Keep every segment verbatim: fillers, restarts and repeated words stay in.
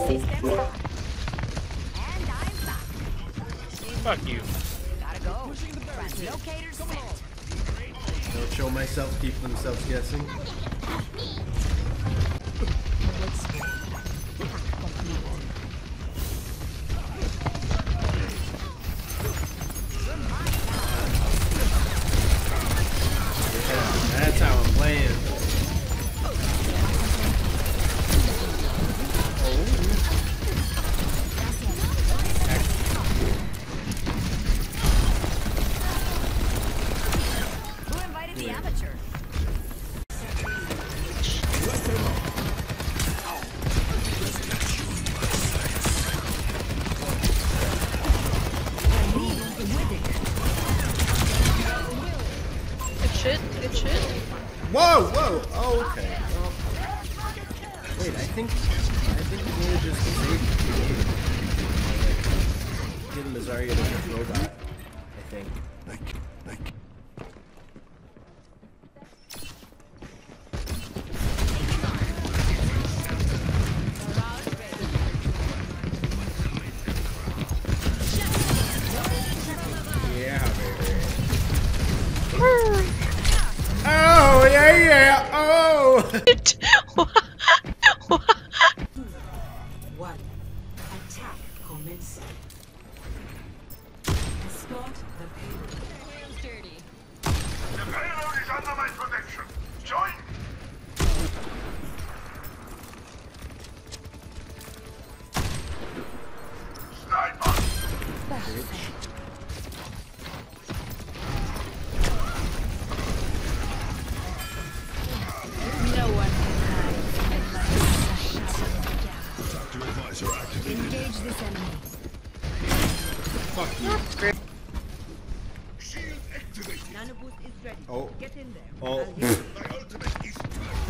Fuck you. Gotta go. Locator set. Don't show myself, keep themselves guessing. That's how I'm playing. Who invited the amateur? Good shit, good shit. Whoa, whoa! Oh, okay. Well, wait, I think I think we need to just save the game. Get Lazaria to this robot. I think. Yeah, baby. Oh yeah, yeah. Oh. One. Attack commencing. Escort the payload. The payload is under my protection. Join! Sniper! No one can hide from the light of shadow. Engage this enemy. Fuck you. Shield activated. Nanoboost is ready. Oh. Get in there. Oh. My ultimate is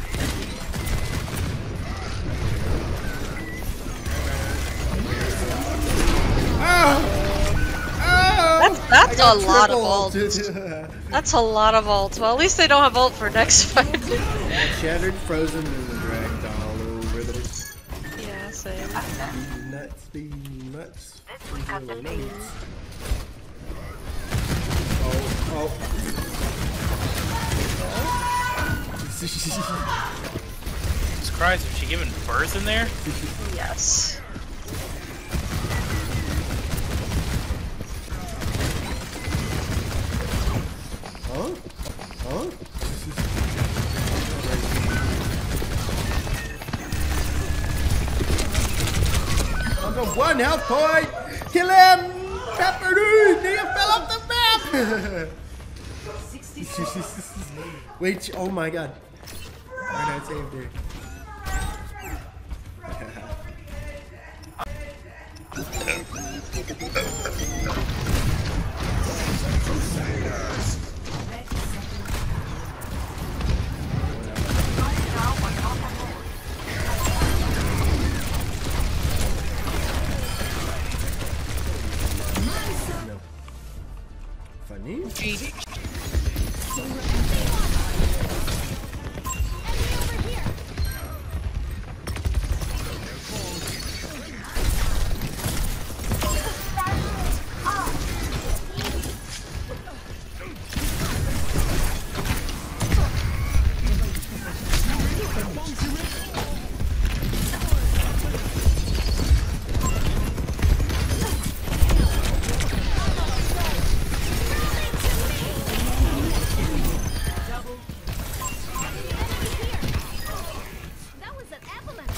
That's that's a lot of ult. ults. That's a lot of ults. Well, at least they don't have ult for next fight. Shattered, frozen, and dragged all over the Yeah, same. nuts, be nuts. Oh, oh. Jesus Christ, was she giving birth in there? Yes. Huh? Huh? I've got one health point! Kill him! Pepper dude! He fell off the map! Wait, oh my god. Why did I save her? No. Funny? That was an avalanche.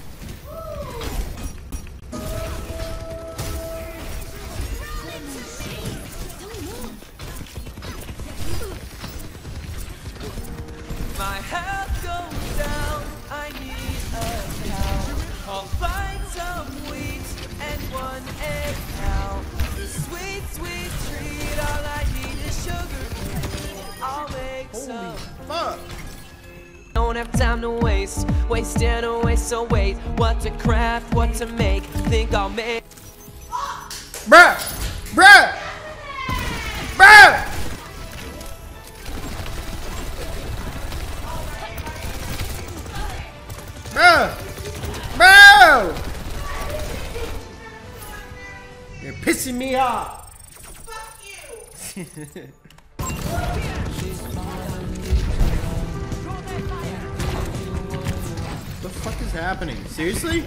My health goes down, I need a cow. I'll find some wheat and one egg now. Sweet, sweet treat, all I need is sugar. I'll make some. Fuck! Don't have time to waste, wasting away, so wait. What to craft, what to make, think I'll make. Bruh! Bruh! Bruh! Bruh! Bro! pissing me off. Fuck you! What the fuck is happening? Seriously?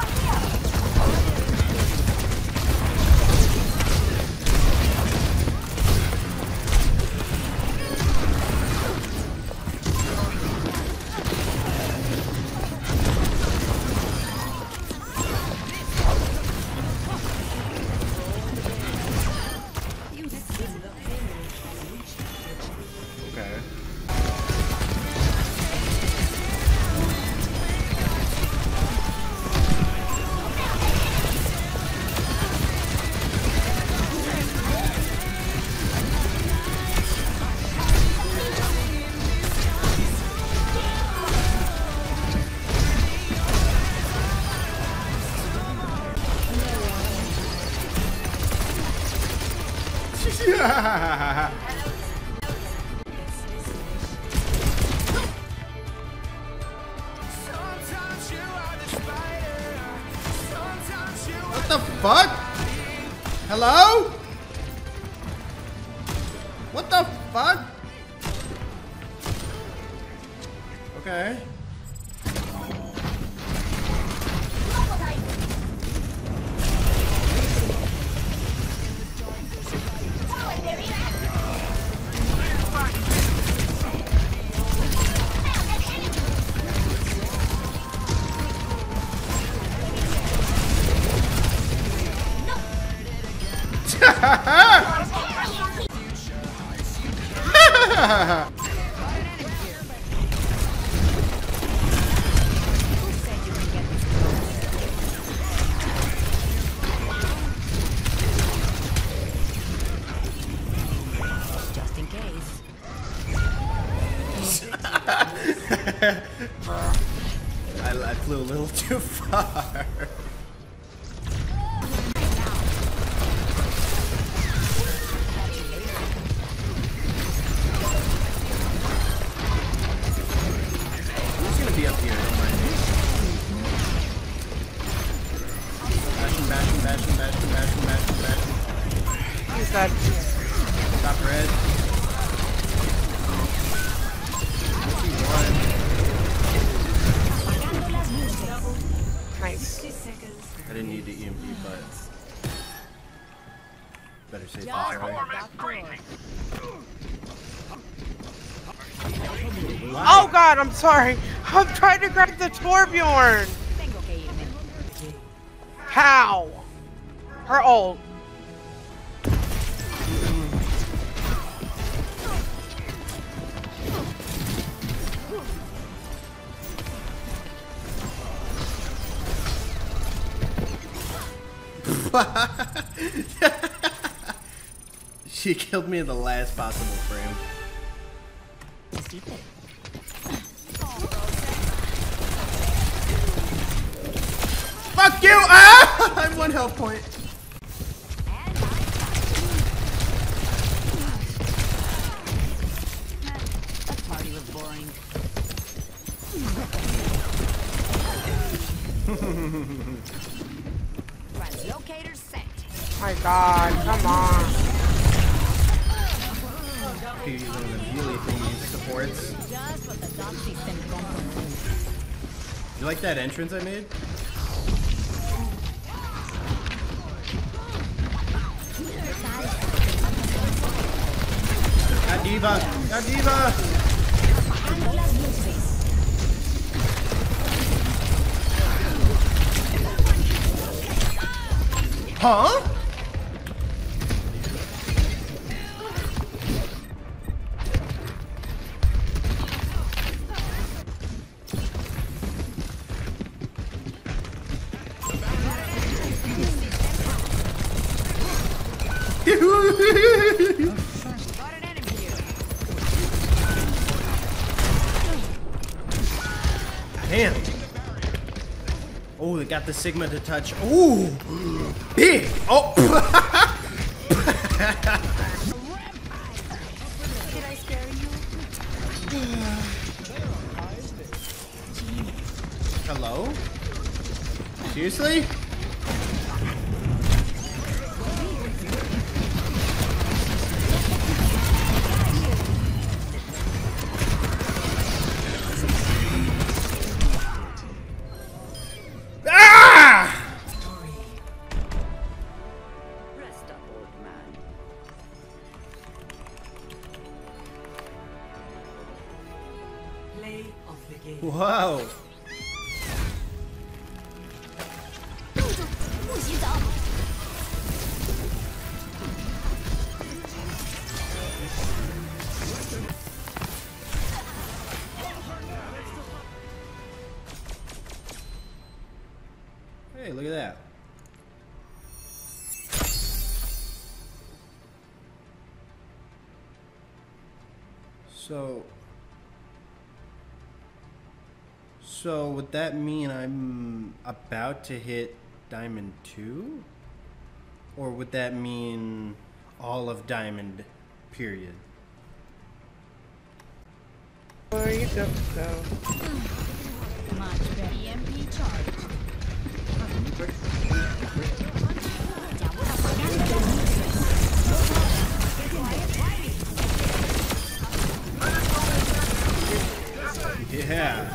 Okay. What the fuck? Hello? What the fuck? Okay. Just in case. I, I flew a little too far. Who's gonna be up here? Don't mind me. Bashing, bashing, bashing, bashing, bashing, bashing, bashing. He's dead. Top red. Nice. I didn't need the E M P, but better safe than Just sorry. Oh god, I'm sorry. I'm trying to grab the Torbjorn. Tengo que irme. How? Her ult. She killed me in the last possible frame. Fuck you! Ah! I'm one health point. That party was boring. Translocator set. My god, come on. Could use one of the melee thingy supports. Just what the dot system compromised. You like that entrance I made? Got Diva! Got Diva! Huh? Got an enemy here. Damn. Oh, they got the Sigma to touch. Ooh, big. Oh. Did I scare you? Hello? Seriously? Whoa. 不洗澡。 Hey, look at that. So, so would that mean I'm about to hit Diamond two? Or would that mean all of Diamond, period? Where you go? Go. Much better. E M P charge. Yeah.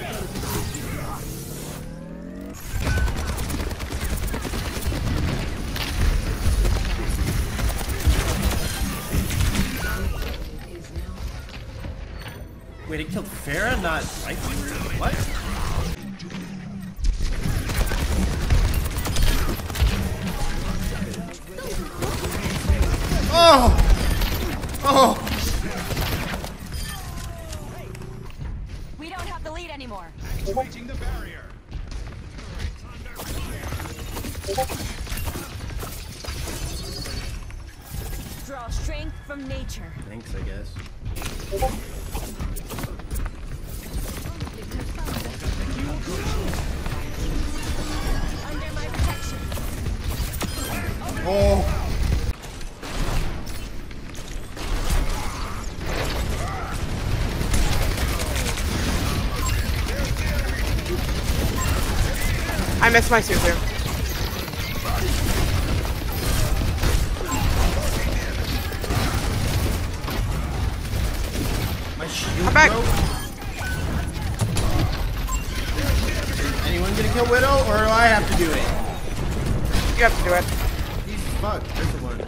Wait, it killed Pharah, not Lifeweaver? What? Oh! Oh! We don't have the lead anymore. Activating the barrier. Draw strength from nature. Thanks, I guess. Under my protection. Oh! I missed my super. My shield I'm back. broke. Is anyone gonna kill Widow, or do I have to do it? You have to do it. Jesus fuck, there's the one.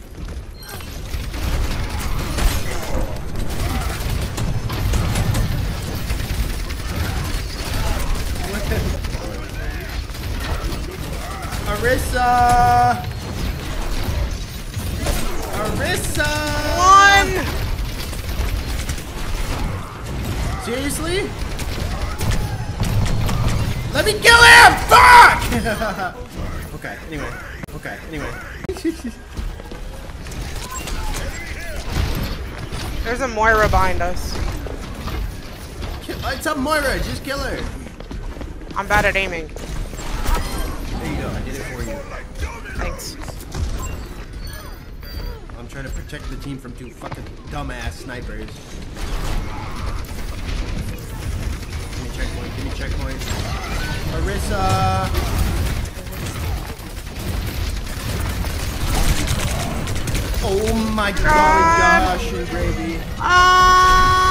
Arissa! Arissa! One! Seriously? Let me kill him! Fuck! Okay, anyway. Okay, anyway. There's a Moira behind us. It's up Moira, just kill her. I'm bad at aiming. There you go, I did it for you. Thanks. I'm trying to protect the team from two fucking dumbass snipers. Give me checkpoint, give me checkpoint. Arissa! Oh my god, gosh, and gravy. Ah!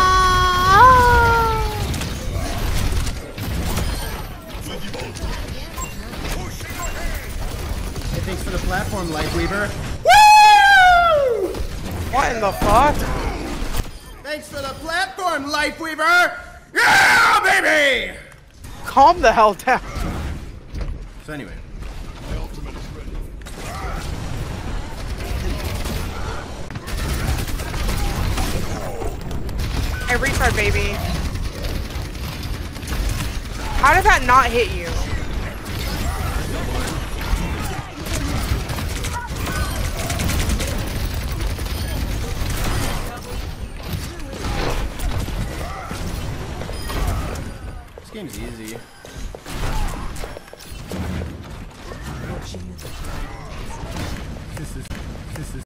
Hey, thanks for the platform, Lightweaver. Woo! What in the fuck? Thanks for the platform, Lightweaver! Yeah, baby! Calm the hell down. So anyway. Hey, retard, baby. How did that not hit you? This game's easy. This is this is